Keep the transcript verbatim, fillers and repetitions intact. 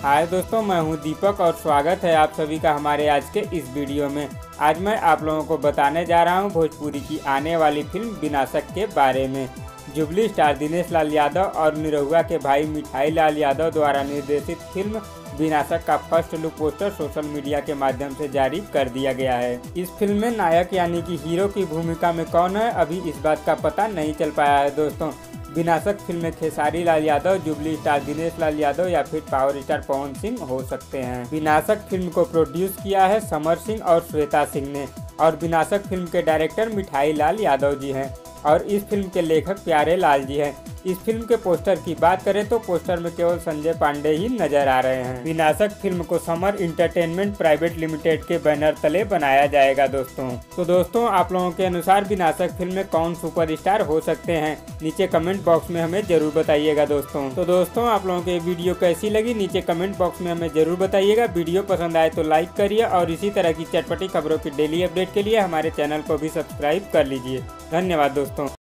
हाय दोस्तों, मैं हूं दीपक और स्वागत है आप सभी का हमारे आज के इस वीडियो में। आज मैं आप लोगों को बताने जा रहा हूं भोजपुरी की आने वाली फिल्म विनाशक के बारे में। जुबली स्टार दिनेश लाल यादव और निरहुआ के भाई मिठाई लाल यादव द्वारा निर्देशित फिल्म विनाशक का first look poster social media के माध्यम से जारी कर दिया गया है। इस फिल्म में नायक यानी कि हीरो की भूमिका में कौन है, अभी इस बात का पता नहीं चल पाया है दोस्तों। विनाशक फिल्म में खेसारी लाल यादव, जुबली स्टार दिनेश लाल यादव या फिर पावर स्टार पवन सिंह हो सकते हैं। विनाशक फिल्म को प्रोड्यूस किया है समर सिंह और श्वेता सिंह ने और विनाशक फिल्म के डायरेक्टर मिठाई लाल यादव जी हैं और इस फिल्म के लेखक प्यारे लाल जी हैं। इस फिल्म के पोस्टर की बात करें तो पोस्टर में केवल संजय पांडे ही नजर आ रहे हैं। विनाशक फिल्म को समर इंटरटेनमेंट प्राइवेट लिमिटेड के बैनर तले बनाया जाएगा दोस्तों। तो दोस्तों, आप लोगों के अनुसार विनाशक फिल्म में कौन सुपरस्टार हो सकते हैं, नीचे कमेंट बॉक्स में हमें जरूर बताइएगा दोस्तों। तो दोस्तों, आप लोगों को वीडियो कैसी लगी नीचे कमेंट बॉक्स में हमें जरूर बताइएगा। वीडियो पसंद आए तो लाइक करिए और इसी तरह की चटपटी खबरों की डेली अपडेट के लिए हमारे चैनल को भी सब्सक्राइब कर लीजिए। धन्यवाद दोस्तों।